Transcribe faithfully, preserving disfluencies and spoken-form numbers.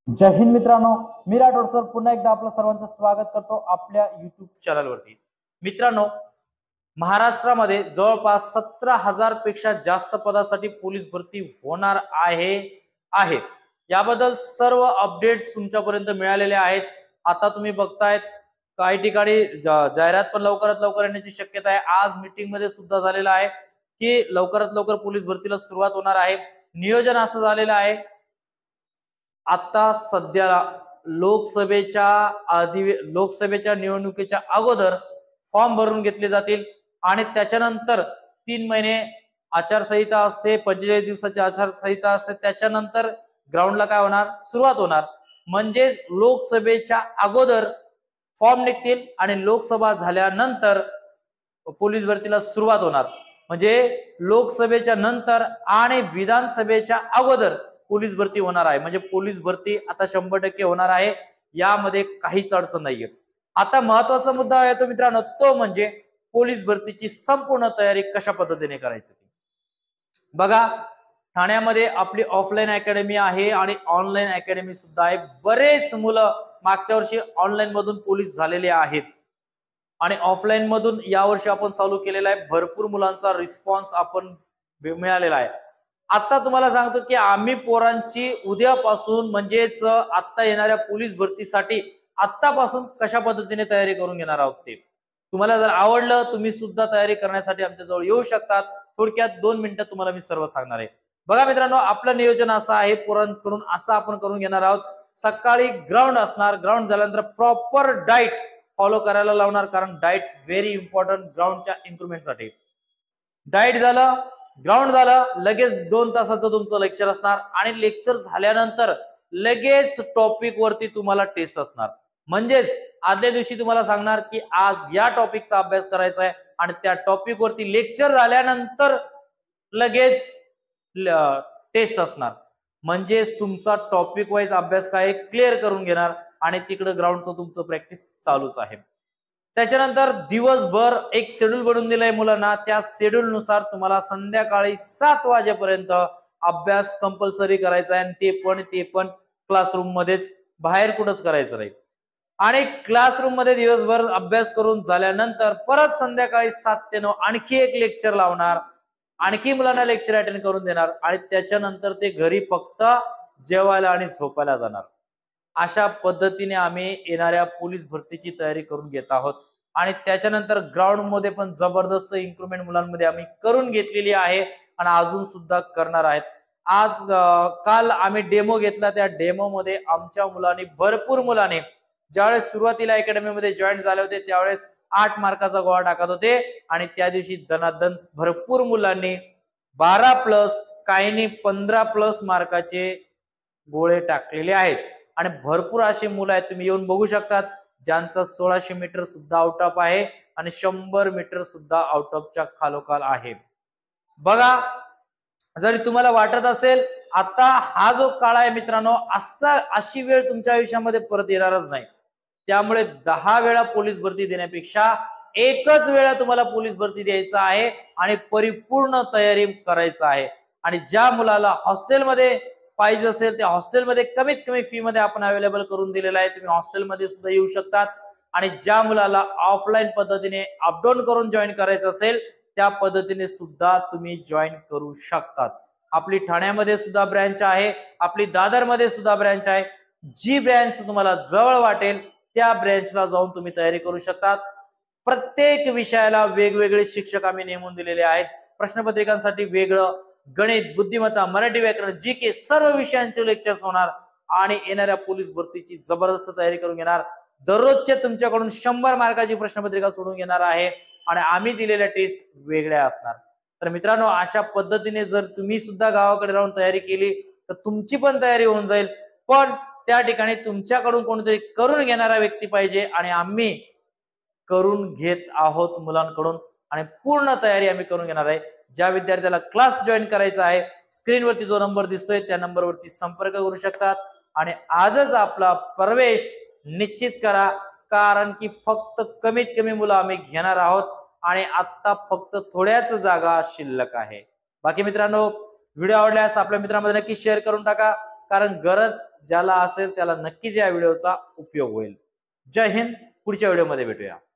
जय हिंद मित्रांनो, मी राठोड सर पुन्हा एकदा आपलं सर्वांचं स्वागत करतो आपल्या युट्यूब चॅनलवरती। मित्रांनो, महाराष्ट्रामध्ये जवळपास सतरा हजार पेक्षा जास्त पदासाठी पोलीस भरती होणार आहे आहे याबद्दल सर्व अपडेट्स तुमच्यापर्यंत मिळालेले आहेत। आता तुम्ही बघतायत काही ठिकाणी जाहिरात पण लवकरात लवकर येण्याची शक्यता आहे। आज मीटिंग मध्ये सुद्धा झालेला आहे की लवकरात लवकर पोलीस भरतीला सुरुवात होणार आहे। नियोजन असं झालेलं आहे, आता सध्या लोकसभेच्या अधिवे लोकसभेच्या निवडणुकीच्या अगोदर फॉर्म भरून घेतले जातील आणि त्याच्यानंतर तीन महिने आचारसंहिता असते, पंचेचाळीस दिवसाची आचारसंहिता असते, त्याच्यानंतर ग्राउंडला काय होणार, सुरुवात होणार। म्हणजे लोकसभेच्या अगोदर फॉर्म निघतील आणि लोकसभा झाल्यानंतर पोलीस भरतीला सुरुवात होणार। म्हणजे लोकसभेच्या नंतर आणि विधानसभेच्या अगोदर पोलीस भरती होणार आहे। म्हणजे पोलीस भरती आता शंभर टक्के होणार आहे, यामध्ये काहीच अडचण नाहीये। आता महत्त्वाचा मुद्दा येतो मित्रांनो, तो म्हणजे पोलीस भरतीची संपूर्ण तयारी कशा पद्धतीने करायची। बघा, ठाण्यामध्ये आपली ऑफलाईन अकॅडमी आहे आणि ऑनलाईन अकॅडमी सुद्धा आहे। बरेच मुलं मागच्या वर्षी ऑनलाईन मधून पोलीस झालेले आहेत आणि ऑफलाईन मधून यावर्षी आपण चालू केलेला आहे। भरपूर मुलांचा रिस्पॉन्स आपण मिळालेला आहे। आता तुम्हाला सांगतो की आम्ही पोरांची उद्यापासून म्हणजेच आता येणाऱ्या पोलीस भरतीसाठी आतापासून कशा पद्धतीने तयारी करून घेणार आहोत ते तुम्हाला जर आवडलं, तुम्ही सुद्धा तयारी करण्यासाठी आमच्या जवळ येऊ शकतात। थोडक्यात दोन मिनिटं तुम्हाला मी सर्व सांगणार आहे। बघा मित्रांनो, आपलं नियोजन असं आहे, पोरांकडून असं आपण करून घेणार आहोत। सकाळी ग्राउंड असणार, ग्राउंड झाल्यानंतर प्रॉपर डाएट फॉलो करायला लावणार, कारण डाएट व्हेरी इम्पॉर्टंट ग्राउंडच्या इम्प्रूव्हमेंटसाठी। डाएट झालं, ग्राउंड झालं, लगेच दोन तासाचं तुमचं लेक्चर असणार आणि लेक्चर झाल्यानंतर लगेच टॉपिक वरती तुम्हाला टेस्ट असणार। म्हणजेच आदल्या दिवशी तुम्हाला सांगणार की आज या टॉपिकचा अभ्यास करायचा आहे आणि त्या टॉपिक वरती लेक्चर झाल्यानंतर लगेच टेस्ट असणार। म्हणजेच तुमचा टॉपिक वाईज अभ्यास काय क्लिअर करून घेणार आणि तिकडे ग्राउंडचं तुमचं प्रॅक्टिस चालूच आहे। त्याच्यानंतर दिवसभर एक शेड्यूल बनवून दिलाय मुलांना, त्या शेड्यूल नुसार तुम्हाला संध्याकाळी सात वाजेपर्यंत अभ्यास कंपल्सरी करायचा आहे आणि ते पण ते पण क्लासरूम मध्येच, बाहेर कुठंच करायचं नाही। आणि क्लासरूम मध्ये दिवसभर अभ्यास करून झाल्यानंतर परत संध्याकाळी सात ते नऊ आणखी एक लेक्चर लावणार, आणखी मुलांना लेक्चर अटेंड करून देणार आणि त्याच्यानंतर ते घरी फक्त जेवायला आणि झोपायला जाणार। अशा पद्धतीने आम्ही येणाऱ्या पोलीस भरतीची तयारी करून घेत आहोत आणि त्याच्यानंतर ग्राउंड मध्ये पण जबरदस्त इम्प्रूव्हमेंट मुलांमध्ये आम्ही करून घेतलेली आहे आणि अजून सुद्धा करणार आहेत। आज काल आम्ही डेमो घेतला, त्या डेमो मध्ये आमच्या मुलांनी, भरपूर मुलांनी ज्यावेळेस सुरुवातीला अकॅडमी मध्ये जॉईन झाले होते त्यावेळेस आठ मार्काचा गोळा टाकत होते आणि त्या दिवशी दनादन भरपूर मुलांनी बारा प्लस काहींनी पंधरा प्लस मार्काचे गोळे टाकलेले आहेत आणि भरपूर अशी मुलं आहेत, तुम्ही येऊन बघू शकतात, ज्यांचा सोळाशे मीटर सुद्धा आउट ऑफ आहे आणि शंभर मीटर सुद्धा आउट ऑफच्या खालोखाल आहे। बघा, जरी तुम्हाला वाटत असेल आता हा जो काळ आहे मित्रांनो, असा अशी वेळ तुमच्या आयुष्यामध्ये परत येणारच नाही। त्यामुळे दहा वेळा पोलीस भरती देण्यापेक्षा एकच वेळा तुम्हाला पोलीस भरती द्यायचा आहे आणि परिपूर्ण तयारी करायचं आहे। आणि ज्या मुलाला हॉस्टेलमध्ये पाहिजे असेल त्या हॉस्टेलमध्ये कमीत कमी फी मध्ये आपण अवेलेबल करून दिलेला आहे, तुम्ही हॉस्टेलमध्ये सुद्धा येऊ शकतात। आणि ज्या मुलाला ऑफलाईन पद्धतीने अपडाऊन करून जॉईन करायचं असेल त्या पद्धतीने सुद्धा तुम्ही जॉईन करू शकतात। आपली ठाण्यामध्ये सुद्धा ब्रँच आहे, आपली दादर मध्ये सुद्धा ब्रँच आहे। जी ब्रँच तुम्हाला जवळ वाटेल त्या ब्रँचला जाऊन तुम्ही तयारी करू शकतात। प्रत्येक विषयाला वेगवेगळे शिक्षक आम्ही नेमून दिलेले आहेत। प्रश्नपत्रिकांसाठी वेगळं, गणित, बुद्धिमत्ता, मराठी व्याकरण, जी के सर्व विषयांचे लेक्चर्स होणार आणि येणाऱ्या पोलीस भरतीची जबरदस्त तयारी करून घेणार। दररोजचे तुमच्याकडून शंभर मार्काची प्रश्नपत्रिका सोडून घेणार आहे आणि आम्ही दिलेल्या टेस्ट वेगळ्या असणार। तर मित्रांनो, अशा पद्धतीने जर तुम्ही सुद्धा गावाकडे राहून तयारी केली तर तुमची पण तयारी होऊन जाईल, पण त्या ठिकाणी तुमच्याकडून कोणीतरी करून घेणारा व्यक्ती पाहिजे आणि आम्ही करून घेत आहोत मुलांकडून आणि पूर्ण तयारी आम्ही करून घेणार आहे। ज्या विद्यार्थ्याला क्लास जॉईन करायचा आहे, स्क्रीनवरती जो नंबर दिसतोय त्या नंबरवरती संपर्क करू शकतात आणि आजच आपला प्रवेश निश्चित करा, कारण की फक्त कमीत कमी मुलं आम्ही घेणार आहोत आणि आता फक्त थोड्याच जागा शिल्लक आहे। बाकी मित्रांनो, व्हिडिओ आवडल्यास आपल्या मित्रांमध्ये नक्की शेअर करून टाका। कारण गरज ज्याला असेल त्याला नक्कीच या व्हिडिओचा उपयोग होईल. जय हिंद. पुढच्या व्हिडिओमध्ये भेटूया.